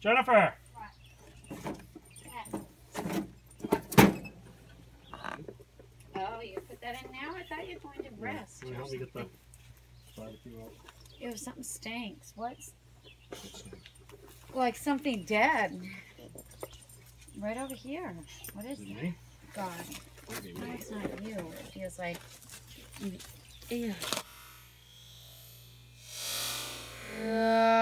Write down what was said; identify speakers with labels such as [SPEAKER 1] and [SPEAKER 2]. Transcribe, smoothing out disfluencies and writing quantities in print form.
[SPEAKER 1] Jennifer!
[SPEAKER 2] Oh, you put that in now? I thought you were going to rest.
[SPEAKER 1] Yeah, help me get the barbecue out.
[SPEAKER 2] Ew, something stinks. What's like something dead? Right over here. What is
[SPEAKER 1] Is it
[SPEAKER 2] that?
[SPEAKER 1] me?
[SPEAKER 2] God.
[SPEAKER 1] Maybe
[SPEAKER 2] No,
[SPEAKER 1] me.
[SPEAKER 2] it's not you. It feels like. Ew.